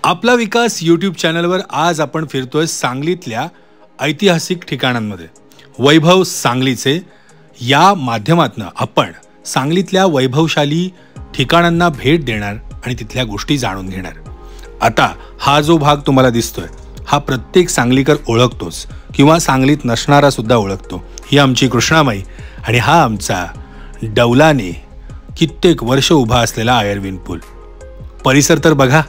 आपला विकास यूट्यूब चॅनलवर आज आपण फिरतोय सांगलीतल्या ऐतिहासिक ठिकाणांमध्ये. वैभव सांगलीचे या माध्यमातून आपण सांगलीतल्या वैभवशाली ठिकाणांना भेट देणार आणि तिथल्या गोष्टी जाणून घेणार. आता हा जो भाग तुम्हाला दिसतोय हा प्रत्येक सांगलीकर ओळखतोच किंवा सांगलीत नसणारा सुद्धा ओळखतो. ही आमची कृष्णामाई आणि हा आमचा डौलाने कित्येक वर्ष उभा असलेला आयर्विन पूल. परिसर तर बघा.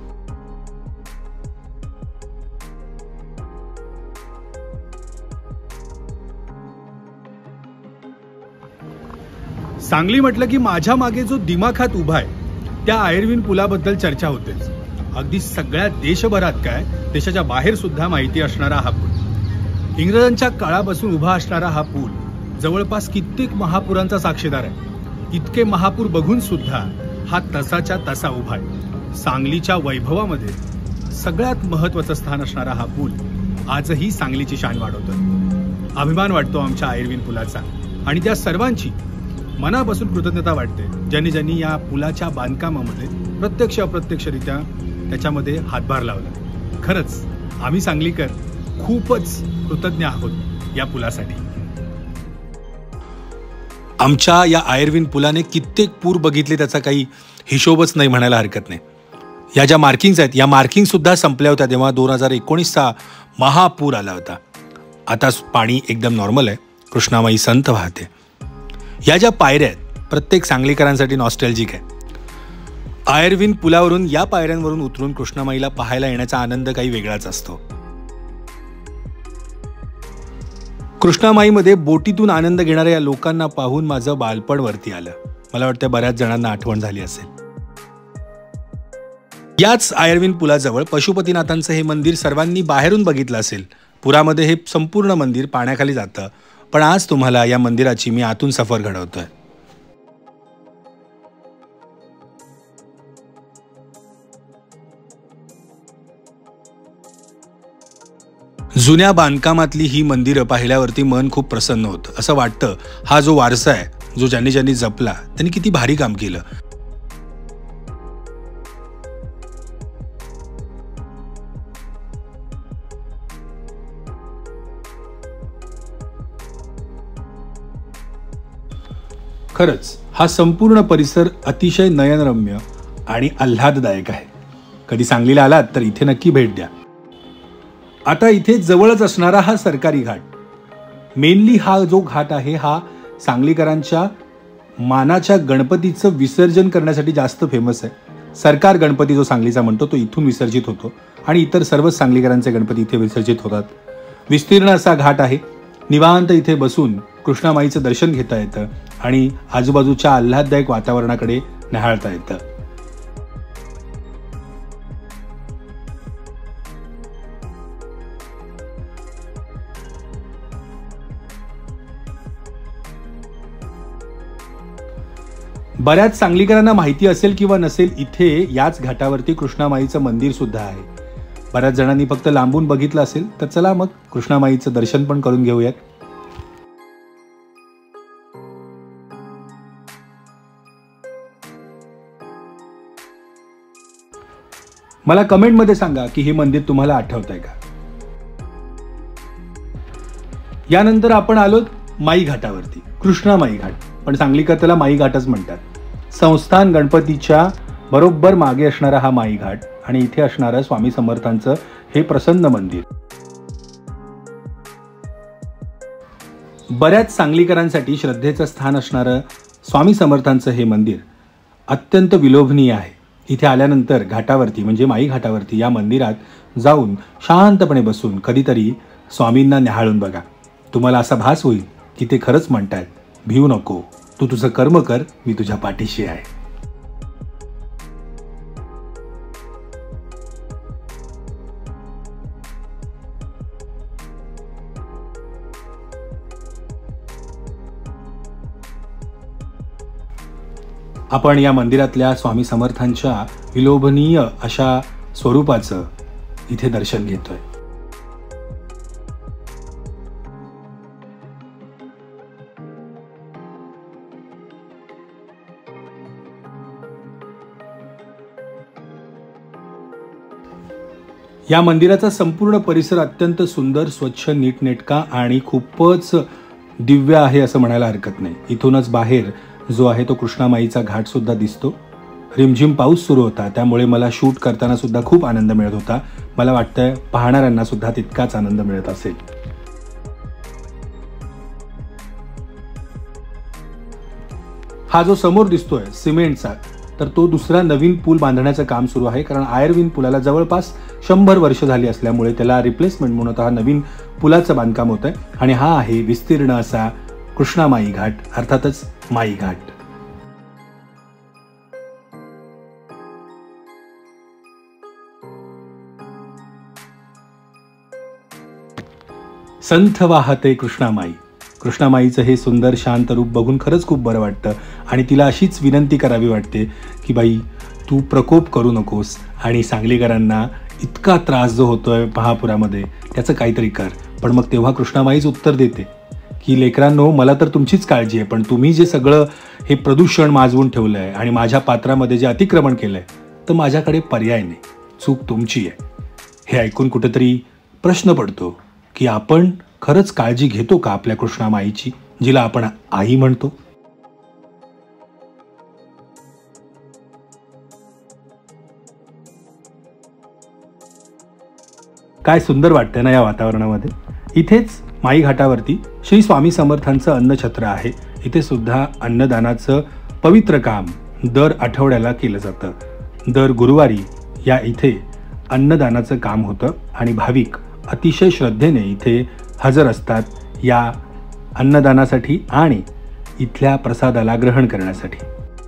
सांगली म्हटलं की माझ्या मागे जो दिमाखात उभा आहे त्या आयर्विन पुलाबद्दल चर्चा होतेच. अगदी सगळ्या देशभरात काय देशाच्या बाहेर सुद्धा माहिती असणारा हा पूल. इंग्रजांच्या काळापासून उभा असणारा हा पूल जवळपास कित्येक महापुरांचा साक्षीदार आहे. इतके महापूर बघून सुद्धा हा तसाच्या तसा उभा आहे. सांगलीच्या वैभवामध्ये सगळ्यात महत्वाचं स्थान असणारा हा पूल आजही सांगलीची शान वाढवतोय. अभिमान वाटतो आमच्या आयर्विन पुलाचा आणि त्या सर्वांची मनापासून कृतज्ञता वाटते ज्यांनी ज्यांनी या पुलाच्या बांधकामामध्ये प्रत्यक्ष अप्रत्यक्षरित्या त्याच्यामध्ये हातभार लावला. खरंच आम्ही सांगलीकर खूपच कृतज्ञ आहोत या पुलासाठी. आमच्या या आयर्विन पुलाने कित्येक पूर बघितले त्याचा काही हिशोबच नाही म्हणायला हरकत नाही. या ज्या मार्किंग्स आहेत या मार्किंग सुद्धा संपल्या होत्या तेव्हा 2019चा महापूर आला होता. आता पाणी एकदम नॉर्मल आहे. कृष्णामाई संत वाहते. या ज्या पायऱ्या आहेत प्रत्येक सांगलीकरांसाठी नॉस्टॅल्जिक आहे. आयर्विन पुलावरून या पायऱ्यांवरून उतरून कृष्णामाईला पाहायला येण्याचा आनंद काही वेगळाच असतो. कृष्णामाईमध्ये बोटीतून आनंद घेणाऱ्या या लोकांना पाहून माझं बालपण वरती आलं. मला वाटतं बऱ्याच जणांना आठवण झाली असेल. याच आयर्विन पुलाजवळ पशुपतीनाथांचं हे मंदिर सर्वांनी बाहेरून बघितलं असेल. पुरामध्ये हे संपूर्ण मंदिर पाण्याखाली जातं, पण आज तुम्हाला या मंदिराची मी आतून सफर घडवतोय. जुन्या बांधकामातली ही मंदिरं पाहिल्यावरती मन खूप प्रसन्न होतं. असं वाटतं हा जो वारसा आहे जो ज्यांनी ज्यांनी जपला त्यांनी किती भारी काम केलं. खरंच हा संपूर्ण परिसर अतिशय नयनरम्य आणि आल्हाददायक आहे. कधी सांगलीला आलात तर इथे नक्की भेट द्या. आता इथे जवळच असणारा हा सरकारी घाट, मेनली हा जो घाट आहे हा सांगलीकरांच्या मानाच्या गणपतीचं विसर्जन करण्यासाठी जास्त फेमस आहे. सरकार गणपती जो सांगलीचा म्हणतो तो इथून विसर्जित होतो आणि इतर सर्वच सांगलीकरांचे गणपती इथे विसर्जित होतात. विस्तीर्ण असा घाट आहे. निवांत इथे बसून कृष्णामाईचं दर्शन घेता येतं आणि आजूबाजूच्या आल्हाददायक वातावरणाकडे न्याहाळता येतं. बऱ्याच सांगलीकरांना माहिती असेल किंवा नसेल इथे याच घाटावरती कृष्णामाईचं मंदिर सुद्धा आहे. बऱ्याच जणांनी फक्त लांबून बघितलं असेल तर चला मग कृष्णामाईचं दर्शन पण करून घेऊयात. मला कमेंटमध्ये सांगा की हे मंदिर तुम्हाला आठवतंय का. यानंतर आपण आलो माई घाटावरती. कृष्णामाई घाट, पण सांगलीकर त्याला माई घाटच म्हणतात. संस्थान गणपतीच्या बरोबर मागे असणारा हा माई घाट आणि इथे असणारं स्वामी समर्थांचं हे प्रसन्न मंदिर. बऱ्याच सांगलीकरांसाठी श्रद्धेचं स्थान असणारं स्वामी समर्थांचं हे मंदिर अत्यंत विलोभनीय आहे. इथे आल्यानंतर घाटावरती म्हणजे माई घाटावरती या मंदिरात जाऊन शांतपणे बसून कधीतरी स्वामींना न्याहाळून बघा. तुम्हाला असा भास होईल की ते खरंच म्हणतायत, भिऊ नको, तू तुझं कर्म कर, मी तुझ्या पाठीशी आहे. आपण या मंदिरातल्या स्वामी समर्थांच्या विलोभनीय अशा स्वरूपाचं इथे दर्शन घेतोय. या मंदिराचा संपूर्ण परिसर अत्यंत सुंदर, स्वच्छ, नीटनेटका आणि खूपच दिव्य आहे असं म्हणायला हरकत नाही. इथूनच बाहेर जो आहे तो कृष्णामाईचा घाट सुद्धा दिसतो. रिमझिम पाऊस सुरू होता, त्यामुळे मला शूट करताना सुद्धा खूप आनंद मिळत होता. मला वाटतंय पाहणाऱ्यांना सुद्धा तितकाच आनंद मिळत असेल. हा जो समोर दिसतोय सिमेंटचा, तर तो दुसरा नवीन पूल बांधण्याचं काम सुरू आहे. कारण आयर्विन पुलाला जवळपास 100 वर्ष झाली असल्यामुळे त्याला रिप्लेसमेंट म्हणून हा नवीन पुलाचं बांधकाम होत आहे. आणि हा आहे विस्तीर्ण असा कृष्णामाई घाट, अर्थातच माई घाट. संथ वाहते कृष्णामाई. कृष्णामाईचं हे सुंदर शांत रूप बघून खरंच खूप बरं वाटतं. आणि तिला अशीच विनंती करावी वाटते की बाई, तू प्रकोप करू नकोस आणि सांगलीकरांना इतका त्रास जो होतोय महापुरामध्ये त्याचं काहीतरी कर. पण मग तेव्हा कृष्णामाईच उत्तर देते की लेकरांनो, मला तर तुमचीच काळजी आहे, पण तुम्ही जे सगळं हे प्रदूषण माजवून ठेवलं आहे आणि माझ्या पात्रामध्ये जे अतिक्रमण केलं आहे, तर माझ्याकडे पर्याय नाही, चूक तुमची आहे. हे ऐकून कुठेतरी प्रश्न पडतो की आपण खरंच काळजी घेतो का आपल्या कृष्णामाईची, जिला आपण आई म्हणतो. काय सुंदर वाटतंय ना या वातावरणामध्ये. इथेच माई घाटावरती श्री स्वामी समर्थांचं अन्नछत्र आहे. इथे सुद्धा अन्नदानाचं पवित्र काम दर आठवड्याला केलं जातं. दर गुरुवारी या इथे अन्नदानाचं काम होतं आणि भाविक अतिशय श्रद्धेने इथे हजर असतात या अन्नदानासाठी आणि इथल्या प्रसादाला ग्रहण करण्यासाठी.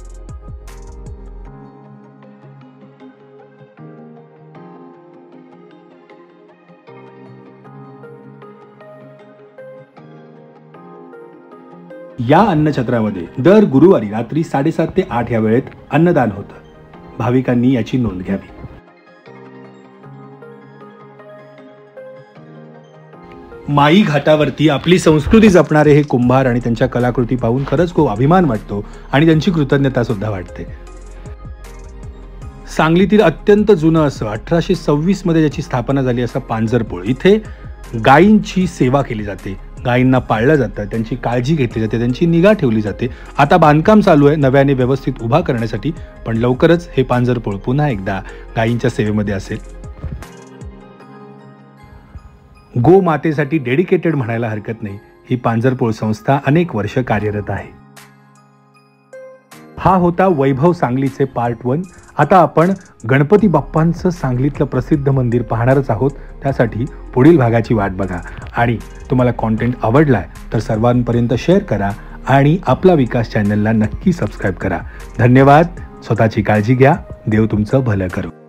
या अन्नछत्रामध्ये दर गुरुवारी रात्री 7:30 ते 8 या वेळेत अन्नदान होतं. भाविकांनी याची नोंद घ्यावी. माई घाटावरती आपली संस्कृती जपणारे हे कुंभार आणि त्यांच्या कलाकृती पाहून खरंच खूप अभिमान वाटतो आणि त्यांची कृतज्ञता सुद्धा वाटते. सांगलीतील अत्यंत जुनं असं 1826 मध्ये ज्याची स्थापना झाली असं पांजरपोळ. इथे गायींची सेवा केली जाते, गायींना पाळलं जातं, त्यांची काळजी घेतली जाते, त्यांची निगा ठेवली जाते. आता बांधकाम चालू आहे नव्याने व्यवस्थित उभा करण्यासाठी, पण लवकरच हे पांजरपोळ पुन्हा एकदा गायींच्या सेवेमध्ये असेल. गो मातेसाठी डेडिकेटेड म्हणायला हरकत नाही. ही पांजरपोळ संस्था अनेक वर्ष कार्यरत आहे. हा होता वैभव सांगलीचे पार्ट 1. आता आपण गणपती बाप्पांचं सांगलीतलं प्रसिद्ध मंदिर पाहणारच आहोत. त्यासाठी पुढील भागाची वाट बघा. आणि तुम्हाला कॉन्टेंट आवडलाय तर सर्वांपर्यंत शेअर करा आणि आपला विकास चॅनलला नक्की सबस्क्राईब करा. धन्यवाद. स्वतःची काळजी घ्या. देव तुमचं भलं करो.